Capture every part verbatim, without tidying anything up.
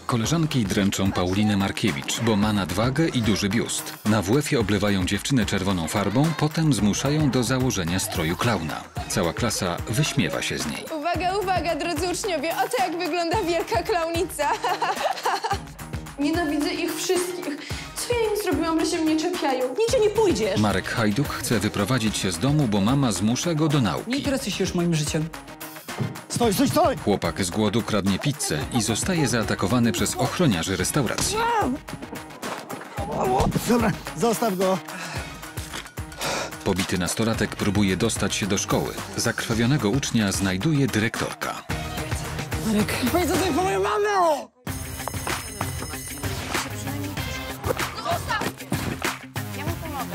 Koleżanki dręczą Paulinę Markiewicz, bo ma nadwagę i duży biust. Na W F-ie oblewają dziewczynę czerwoną farbą, potem zmuszają do założenia stroju klauna. Cała klasa wyśmiewa się z niej. Uwaga, uwaga, drodzy uczniowie, oto jak wygląda wielka klaunica. Nienawidzę ich wszystkich. Co ja im zrobiłam, że się mnie czepiają? Nigdzie nie pójdziesz. Marek Hajduk chce wyprowadzić się z domu, bo mama zmusza go do nauki. Nie interesuj się już moim życiem. Stoj, stoj, stoj! Chłopak z głodu kradnie pizzę i zostaje zaatakowany przez ochroniarzy restauracji. Dobra, zostaw go. Pobity nastolatek próbuje dostać się do szkoły. Zakrwawionego ucznia znajduje dyrektorka. Marek, powiedz coś po moją mamę! Ja mu pomogę.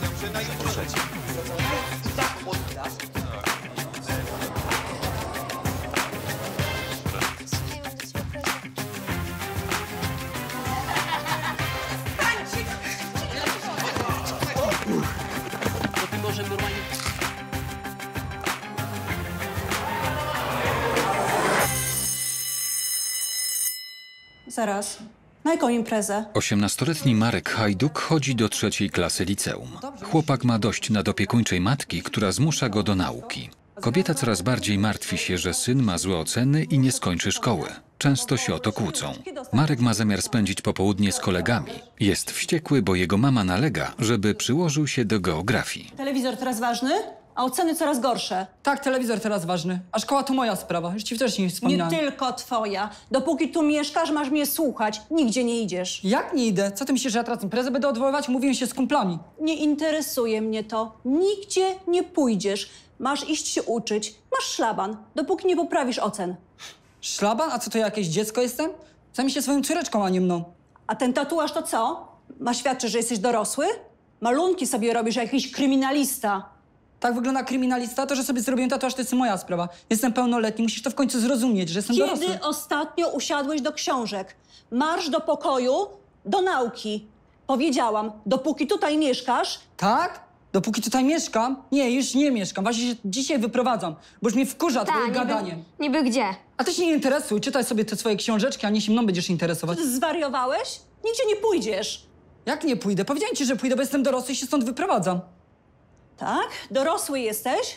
Zaraz. Na jaką imprezę? Osiemnastoletni Marek Hajduk chodzi do trzeciej klasy liceum. Chłopak ma dość nadopiekuńczej matki, która zmusza go do nauki. Kobieta coraz bardziej martwi się, że syn ma złe oceny i nie skończy szkoły. Często się o to kłócą. Marek ma zamiar spędzić popołudnie z kolegami. Jest wściekły, bo jego mama nalega, żeby przyłożył się do geografii. Telewizor teraz ważny, a oceny coraz gorsze. Tak, telewizor teraz ważny, a szkoła to moja sprawa. Już ci wcześniej Nie wspominałem. tylko twoja. Dopóki tu mieszkasz, masz mnie słuchać. Nigdzie nie idziesz. Jak nie idę? Co ty myślisz, że ja teraz imprezę będę odwoływać? Mówiłem się z kumplami. Nie interesuje mnie to. Nigdzie nie pójdziesz. Masz iść się uczyć. Masz szlaban, dopóki nie poprawisz ocen. Szlaban? A co to ja, jakieś dziecko jestem? Zajmij się swoją córeczką, a nie mną. A ten tatuaż to co? Ma świadczyć, że jesteś dorosły? Malunki sobie robisz jak jakiś kryminalista. Tak wygląda kryminalista, to, że sobie zrobiłem tatuaż, to jest moja sprawa. Jestem pełnoletni, musisz to w końcu zrozumieć, że jestem dorosły. Kiedy ostatnio usiadłeś do książek? Marsz do pokoju, do nauki. Powiedziałam, dopóki tutaj mieszkasz... Tak? Dopóki tutaj mieszkam? Nie, już nie mieszkam. Właśnie się dzisiaj wyprowadzam, bo już mnie wkurza Ta, twoje niby, gadanie. niby gdzie? A ty się nie interesuj, czytaj sobie te swoje książeczki, a nie się mną będziesz interesować. Zwariowałeś? Nigdzie nie pójdziesz. Jak nie pójdę? Powiedziałem ci, że pójdę, bo jestem dorosły i się stąd wyprowadzam. Tak? Dorosły jesteś?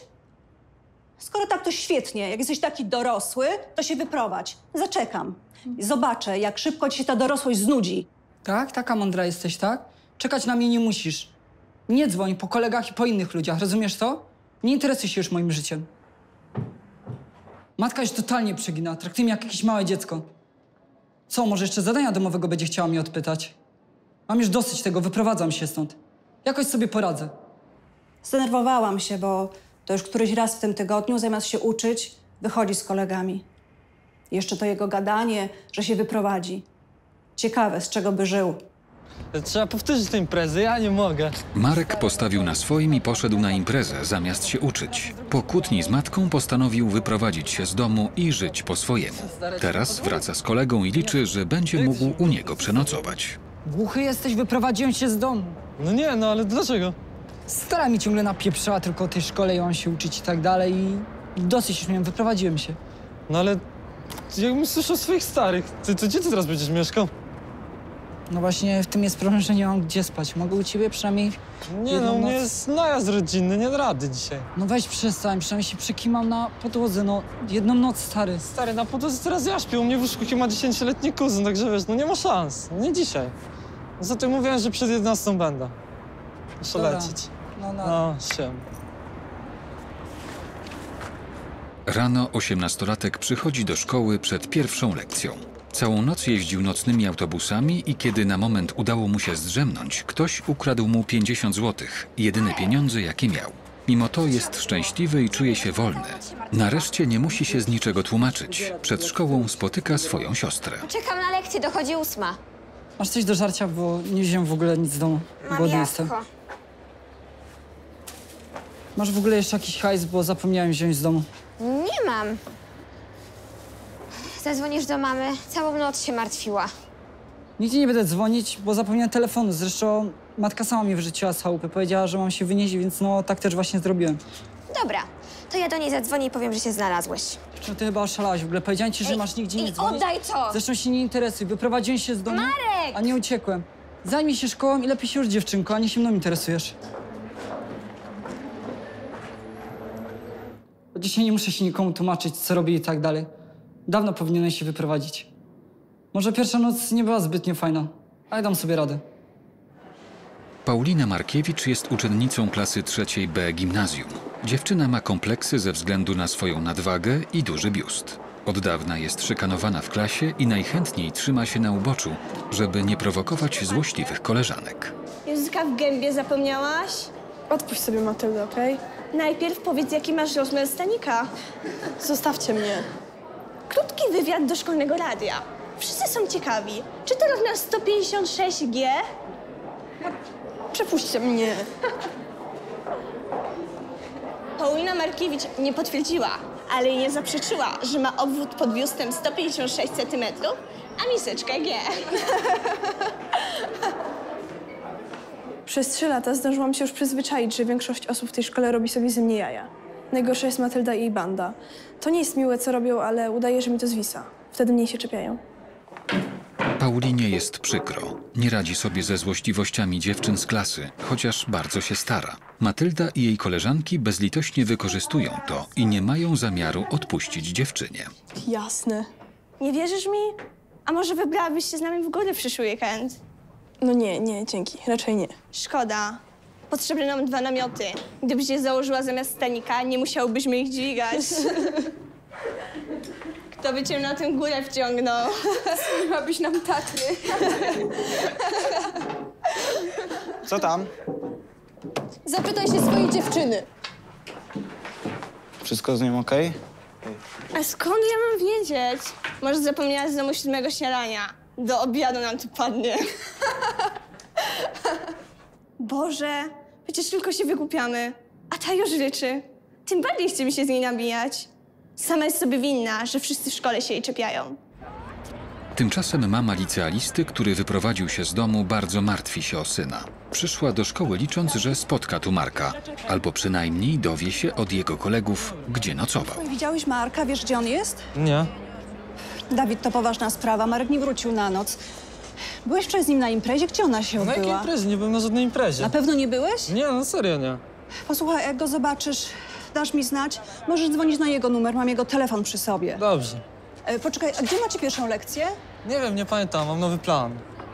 Skoro tak, to świetnie. Jak jesteś taki dorosły, to się wyprowadź. Zaczekam. Zobaczę, jak szybko ci się ta dorosłość znudzi. Tak? Taka mądra jesteś, tak? Czekać na mnie nie musisz. Nie dzwoń po kolegach i po innych ludziach, rozumiesz to? Nie interesuj się już moim życiem. Matka już totalnie przegina, traktuje mnie jak jakieś małe dziecko. Co, może jeszcze zadania domowego będzie chciała mnie odpytać? Mam już dosyć tego, wyprowadzam się stąd. Jakoś sobie poradzę. Zdenerwowałam się, bo to już któryś raz w tym tygodniu, zamiast się uczyć, wychodzi z kolegami. Jeszcze to jego gadanie, że się wyprowadzi. Ciekawe, z czego by żył. Trzeba powtórzyć tę imprezę, ja nie mogę. Marek postawił na swoim i poszedł na imprezę, zamiast się uczyć. Po kłótni z matką postanowił wyprowadzić się z domu i żyć po swojemu. Teraz wraca z kolegą i liczy, że będzie mógł u niego przenocować. Głuchy jesteś, wyprowadziłem się z domu. No nie, no ale dlaczego? Stara mi ciągle napieprzała tylko o tej szkole i mam się uczyć i tak dalej i dosyć już miałem, wyprowadziłem się. No ale jakbym słyszał swoich starych, ty, to gdzie ty teraz będziesz mieszkał? No właśnie w tym jest problem, że nie mam gdzie spać. Mogę u ciebie przynajmniej Nie jedną no, u mnie noc? jest najazd rodzinny, nie da rady dzisiaj. No weź przestań, przynajmniej się przekimam na podłodze, no jedną noc, stary. Stary, na podłodze teraz ja śpię, u mnie w łóżku ma dziesięcioletni kuzyn, także wiesz, no nie ma szans, nie dzisiaj. Zatem mówiłem, że przed jedenastą będę. Muszę Dobra. lecieć. No, no. No, siem. Rano osiemnastolatek przychodzi do szkoły przed pierwszą lekcją. Całą noc jeździł nocnymi autobusami i kiedy na moment udało mu się zdrzemnąć, ktoś ukradł mu pięćdziesiąt złotych, jedyne pieniądze, jakie miał. Mimo to jest szczęśliwy i czuje się wolny. Nareszcie nie musi się z niczego tłumaczyć. Przed szkołą spotyka swoją siostrę. Czekam na lekcję, dochodzi ósma. Masz coś do żarcia, bo nie wziąłem w ogóle nic z domu. Mam Głodny jestem. jabłko. Masz w ogóle jeszcze jakiś hajs, bo zapomniałem wziąć z domu. Nie mam. Zadzwonisz do mamy, całą noc się martwiła. Nigdzie nie będę dzwonić, bo zapomniałem telefonu. Zresztą matka sama mnie wyrzuciła z chałupy. Powiedziała, że mam się wynieść, więc no tak też właśnie zrobiłem. Dobra, to ja do niej zadzwonię i powiem, że się znalazłeś. No ty chyba oszalałaś. W ogóle powiedziałem ci, że Ej, masz nigdzie ej, nie dzwonić. oddaj to! Zresztą się nie interesuj. Wyprowadziłem się z domu, Marek! a nie uciekłem. Zajmij się szkołą i lepiej się już, dziewczynko, a nie się mną interesujesz. Od dzisiaj nie muszę się nikomu tłumaczyć, co robię i tak dalej. Dawno powinieneś się wyprowadzić. Może pierwsza noc nie była zbytnio fajna, ale dam sobie radę. Paulina Markiewicz jest uczennicą klasy trzeciej B gimnazjum. Dziewczyna ma kompleksy ze względu na swoją nadwagę i duży biust. Od dawna jest szykanowana w klasie i najchętniej trzyma się na uboczu, żeby nie prowokować złośliwych koleżanek. Języka w gębie zapomniałaś? Odpuść sobie, Matylda, okej? Najpierw powiedz, jaki masz rozmiar stanika. Zostawcie mnie. Krótki wywiad do szkolnego radia. Wszyscy są ciekawi. Czy to rozmiar sto pięćdziesiąt sześć G? Przepuśćcie mnie. Paulina Markiewicz nie potwierdziła, ale nie zaprzeczyła, że ma obwód pod biustem sto pięćdziesiąt sześć centymetrów, a miseczkę G. Przez trzy lata zdążyłam się już przyzwyczaić, że większość osób w tej szkole robi sobie ze mnie jaja. Najgorsza jest Matylda i jej banda. To nie jest miłe, co robią, ale udaje, że mi to zwisa. Wtedy mniej się czepiają. Paulinie jest przykro. Nie radzi sobie ze złośliwościami dziewczyn z klasy, chociaż bardzo się stara. Matylda i jej koleżanki bezlitośnie wykorzystują to i nie mają zamiaru odpuścić dziewczynie. Jasne. Nie wierzysz mi? A może wybrałabyś się z nami w góry w przyszły weekend? No nie, nie, dzięki. Raczej nie. Szkoda. Potrzebne nam dwa namioty. Gdybyś je założyła zamiast stanika, nie musiałbyśmy ich dźwigać. Kto by cię na tę górę wciągnął? Zrobiłabyś nam Tatry. Co tam? Zapytaj się swojej dziewczyny. Wszystko z nią okej? A skąd ja mam wiedzieć? Może zapomniałaś z domu siódmego śniadania. Do obiadu nam tu padnie. Boże, przecież tylko się wygłupiamy. A ta już ryczy. Tym bardziej chce mi się z niej nabijać. Sama jest sobie winna, że wszyscy w szkole się jej czepiają. Tymczasem mama licealisty, który wyprowadził się z domu, bardzo martwi się o syna. Przyszła do szkoły licząc, że spotka tu Marka, albo przynajmniej dowie się od jego kolegów, gdzie nocował. Widziałeś Marka? Wiesz, gdzie on jest? Nie. Dawid, to poważna sprawa. Marek nie wrócił na noc. Byłeś wczoraj z nim na imprezie? Gdzie ona się Na jakiej odbyła? imprezie? Nie byłem na żadnej imprezie. Na pewno nie byłeś? Nie, no serio nie. Posłuchaj, jak go zobaczysz, dasz mi znać. Możesz dzwonić na jego numer, mam jego telefon przy sobie. Dobrze. E, poczekaj, a gdzie macie pierwszą lekcję? Nie wiem, nie pamiętam, mam nowy plan.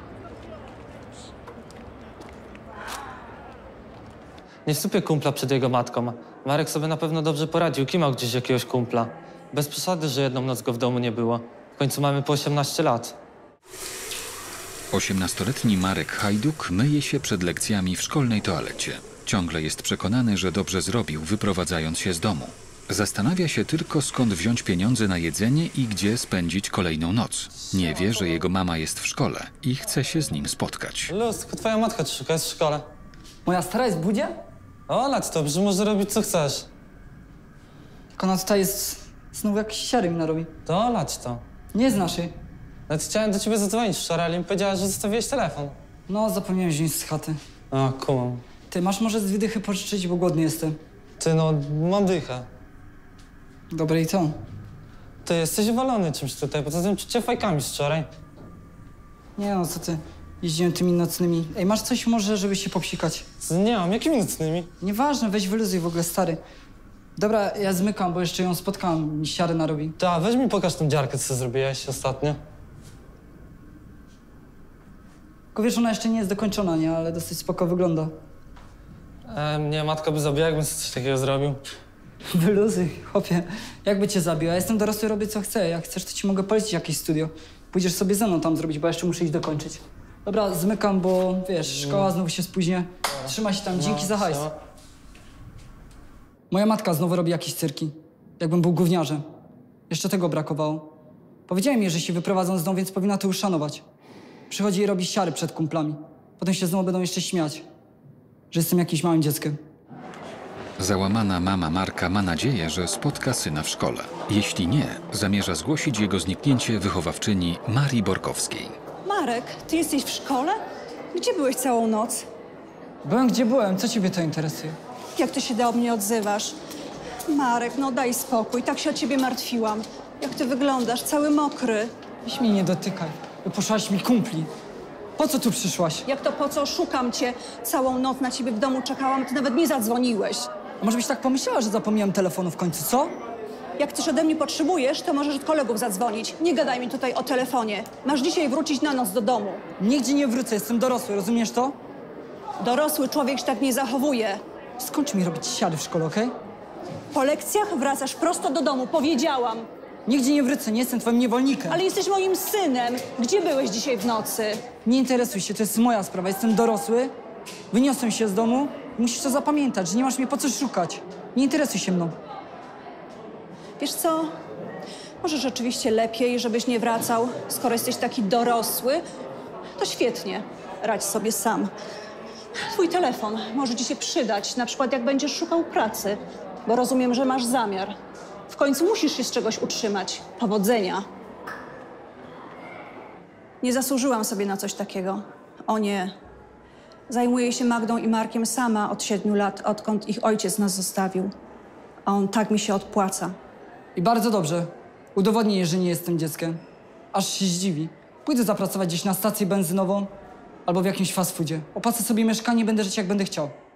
Nie wsypię kumpla przed jego matką. Marek sobie na pewno dobrze poradził, kimał gdzieś jakiegoś kumpla. Bez przesady, że jedną noc go w domu nie było. W końcu mamy po osiemnaście lat. osiemnastoletni Marek Hajduk myje się przed lekcjami w szkolnej toalecie. Ciągle jest przekonany, że dobrze zrobił, wyprowadzając się z domu. Zastanawia się tylko, skąd wziąć pieniądze na jedzenie i gdzie spędzić kolejną noc. Nie wie, że jego mama jest w szkole i chce się z nim spotkać. Luz, tylko twoja matka ci szuka, jest w szkole. Moja stara jest w budzie? O, lać to, że może robić co chcesz. Tylko ona tutaj jest... Znowu jakiś siary mi narobi. To lać to. Nie znasz jej. Nawet chciałem do ciebie zadzwonić wczoraj, ale mi powiedziała, że zostawiłeś telefon. No, zapomniałem wziąć z chaty. A, kumam. Ty, masz może z dwie dychy pożyczyć, bo głodny jestem. Ty, no, mam dychę. Dobre i to. Ty jesteś walony czymś tutaj, poza tym cię fajkami z wczoraj. Nie no, co ty. Jeździłem tymi nocnymi. Ej, masz coś może, żeby się popsikać? Co, nie mam, jakimi nocnymi? Nieważne, weź wyluzuj w ogóle, stary. Dobra, ja zmykam, bo jeszcze ją spotkałam, mi siary narobi. Ta, weź mi pokaż tą dziarkę, co zrobiłeś ostatnio. Tylko wiesz, ona jeszcze nie jest dokończona, nie? Ale dosyć spoko wygląda. E, mnie matka by zabiła, jakbym coś takiego zrobił. Wyluzuj, chłopie. Jakby cię zabiła? Ja jestem dorosły, robię co chcę. Jak chcesz, to ci mogę polecić jakieś studio. Pójdziesz sobie ze mną tam zrobić, bo jeszcze muszę iść dokończyć. Dobra, zmykam, bo wiesz, szkoła znowu się spóźnia. Trzymaj się tam, dzięki za hajs. No. Moja matka znowu robi jakieś cyrki. Jakbym był gówniarzem. Jeszcze tego brakowało. Powiedziałem jej, że się wyprowadzą z domu, więc powinna to uszanować. Przychodzi i robi siary przed kumplami. Potem się znowu będą jeszcze śmiać, że jestem jakimś małym dzieckiem. Załamana mama Marka ma nadzieję, że spotka syna w szkole. Jeśli nie, zamierza zgłosić jego zniknięcie wychowawczyni Marii Borkowskiej. Marek, ty jesteś w szkole? Gdzie byłeś całą noc? Byłem gdzie byłem, co ciebie to interesuje? Jak ty się do mnie odzywasz? Marek, no daj spokój, tak się o ciebie martwiłam. Jak ty wyglądasz, cały mokry. Weź mnie nie dotykaj. Wypuszczałaś mi kumpli. Po co tu przyszłaś? Jak to po co? Szukam cię. Całą noc na ciebie w domu czekałam, ty nawet nie zadzwoniłeś. A może byś tak pomyślała, że zapomniałem telefonu w końcu, co? Jak coś ode mnie potrzebujesz, to możesz od kolegów zadzwonić. Nie gadaj mi tutaj o telefonie. Masz dzisiaj wrócić na noc do domu. Nigdzie nie wrócę, jestem dorosły, rozumiesz to? Dorosły człowiek się tak nie zachowuje. Skończ mi robić siary w szkole, okej? Po lekcjach wracasz prosto do domu, powiedziałam. Nigdzie nie wrócę, nie jestem twoim niewolnikiem. Ale jesteś moim synem. Gdzie byłeś dzisiaj w nocy? Nie interesuj się, to jest moja sprawa, jestem dorosły. Wyniosłem się z domu i musisz to zapamiętać, że nie masz mnie po co szukać. Nie interesuj się mną. Wiesz co? Może rzeczywiście lepiej, żebyś nie wracał. Skoro jesteś taki dorosły, to świetnie. Radź sobie sam. Twój telefon może ci się przydać, na przykład jak będziesz szukał pracy, bo rozumiem, że masz zamiar. W końcu musisz się z czegoś utrzymać. Powodzenia. Nie zasłużyłam sobie na coś takiego. O nie. Zajmuję się Magdą i Markiem sama od siedmiu lat, odkąd ich ojciec nas zostawił. A on tak mi się odpłaca. I bardzo dobrze. Udowodnij jej, że nie jestem dzieckiem. Aż się zdziwi. Pójdę zapracować gdzieś na stację benzynową albo w jakimś fast foodzie. Opłacę sobie mieszkanie i będę żyć jak będę chciał.